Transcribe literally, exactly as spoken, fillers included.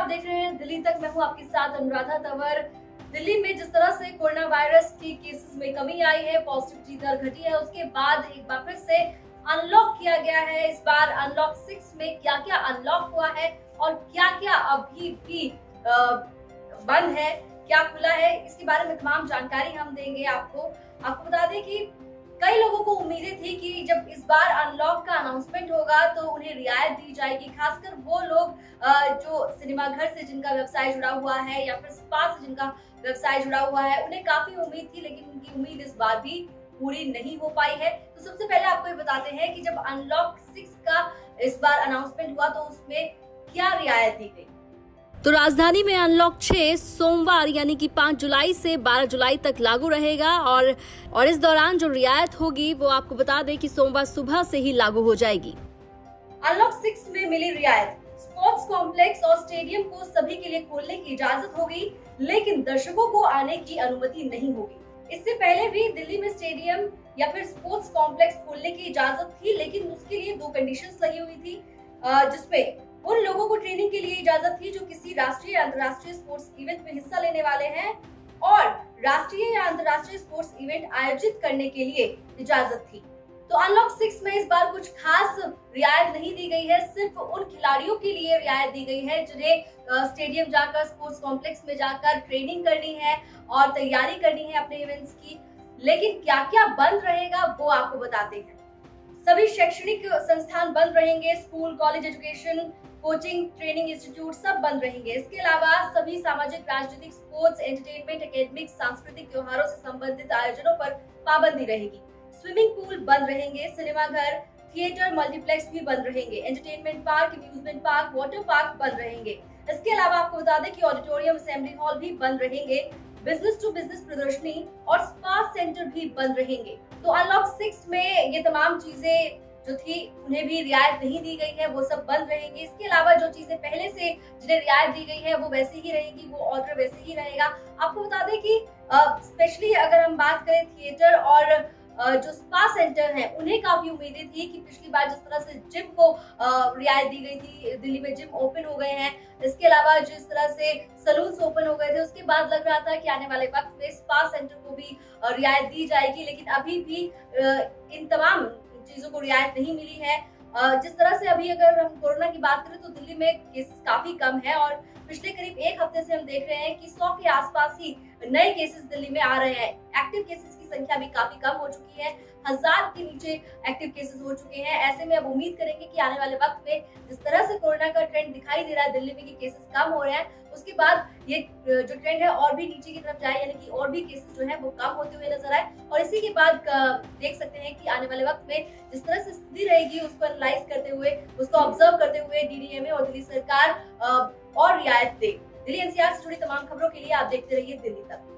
आप देख रहे हैं दिल्ली तक। मैं हूं आपके साथ अनुराधा तंवर। दिल्ली में जिस तरह से कोरोना वायरस के केसेस में कमी आई है, पॉजिटिविटी दर घटी है, उसके बाद एक बार फिर से अनलॉक किया गया है। इस बार अनलॉक सिक्स में क्या क्या अनलॉक हुआ है और क्या क्या अभी भी बंद है, क्या खुला है, इसके बारे में तमाम जानकारी हम देंगे आपको। आपको बता दें कि कई लोगों को उम्मीदें थी कि जब इस बार अनलॉक का अनाउंसमेंट होगा तो उन्हें रियायत दी जाएगी, खासकर वो लोग जो सिनेमा घर से जिनका व्यवसाय जुड़ा हुआ है या फिर स्पा से जिनका व्यवसाय जुड़ा हुआ है, उन्हें काफी उम्मीद थी, लेकिन उनकी उम्मीद इस बार भी पूरी नहीं हो पाई है। तो सबसे पहले आपको ये बताते हैं कि जब अनलॉक सिक्स का इस बार अनाउंसमेंट हुआ तो उसमें क्या रियायत दी गई। तो राजधानी में अनलॉक छह सोमवार यानी कि पाँच जुलाई से बारह जुलाई तक लागू रहेगा और और इस दौरान जो रियायत होगी वो आपको बता दें कि सोमवार सुबह से ही लागू हो जाएगी। अनलॉक सिक्स में मिली रियायत। स्पोर्ट्स कॉम्प्लेक्स और स्टेडियम को सभी के लिए खोलने की इजाजत होगी, लेकिन दर्शकों को आने की अनुमति नहीं होगी। इससे पहले भी दिल्ली में स्टेडियम या फिर स्पोर्ट्स कॉम्प्लेक्स खोलने की इजाजत थी, लेकिन उसके लिए दो कंडीशंस लगी हुई थी, जिसमें उन लोगों को ट्रेनिंग के लिए इजाजत थी जो किसी राष्ट्रीय या अंतर्राष्ट्रीय स्पोर्ट्स इवेंट में हिस्सा लेने वाले हैं और राष्ट्रीय या अंतर्राष्ट्रीय स्पोर्ट्स इवेंट आयोजित करने के लिए इजाजत थी। तो अनलॉक सिक्स में इस बार कुछ खास रियायत नहीं दी गई है, सिर्फ उन खिलाड़ियों के लिए रियायत दी गई है जिन्हें स्टेडियम जाकर, स्पोर्ट्स कॉम्प्लेक्स में जाकर ट्रेनिंग करनी है और तैयारी करनी है अपने इवेंट्स की। लेकिन क्या क्या बंद रहेगा वो आपको बताते हैं। सभी शैक्षणिक संस्थान बंद रहेंगे, school, college, education, coaching, training institute सब बंद रहेंगे। इसके अलावा सभी सामाजिक, राजनीतिक, स्पोर्ट्स, एंटरटेनमेंट, एकेडमिक, सांस्कृतिक त्योहारों से संबंधित आयोजनों पर पाबंदी रहेगी। स्विमिंग पूल बंद रहेंगे, सिनेमा घर, थिएटर, मल्टीप्लेक्स भी बंद रहेंगे, entertainment park, amusement park, water park बंद रहेंगे। इसके अलावा आपको बता दें कि ऑडिटोरियम, असेंबली हॉल भी बंद रहेंगे, बिजनेस टू बिजनेस प्रदर्शनी और स्पा सेंटर भी बंद रहेंगे। तो अनलॉक सिक्स में ये तमाम चीजें जो थी उन्हें भी रियायत नहीं दी गई है, वो सब बंद रहेंगी। इसके अलावा जो चीजें पहले से जिन्हें रियायत दी गई है वो वैसे ही रहेगी, वो ऑर्डर वैसे ही रहेगा। आपको बता दें कि स्पेशली अगर हम बात करें थिएटर और Uh, जो स्पा सेंटर हैं उन्हें काफी उम्मीदें थी कि पिछली बार जिस तरह से जिम को uh, रियायत दी गई थी, दिल्ली में जिम ओपन हो गए हैं। इसके अलावा जिस तरह से सलून्स ओपन हो गए थे, उसके बाद लग रहा था कि आने वाले वक्त में स्पा सेंटर को भी uh, रियायत दी जाएगी, लेकिन अभी भी uh, इन तमाम चीजों को रियायत नहीं मिली है। uh, जिस तरह से अभी अगर हम कोरोना की बात करें तो दिल्ली में केसेस काफी कम है और पिछले करीब एक हफ्ते से हम देख रहे हैं कि सौ के आसपास ही नए केसेस दिल्ली में आ रहे हैं। एक्टिव केसेस की संख्या भी काफी कम हो चुकी है, हजार के नीचे एक्टिव केसेस हो चुके हैं। ऐसे में अब उम्मीद करेंगे कि आने वाले वक्त में जिस तरह से कोरोना का ट्रेंड दिखाई दे रहा है दिल्ली में कि केसेस कम हो रहे हैं, उसके बाद ये जो ट्रेंड है और भी नीचे की तरफ जाए, यानी कि और भी केसेस जो है वो कम होते हुए नजर आए। और इसी के बाद देख सकते हैं कि आने वाले वक्त में जिस तरह से स्थिति रहेगी उसको एनालाइज करते हुए, उसको ऑब्जर्व करते हुए डीडीएमए और दिल्ली सरकार और रियायत दे। दिल्ली एनसीआर से जुड़ी तमाम खबरों के लिए आप देखते रहिए दिल्ली तक।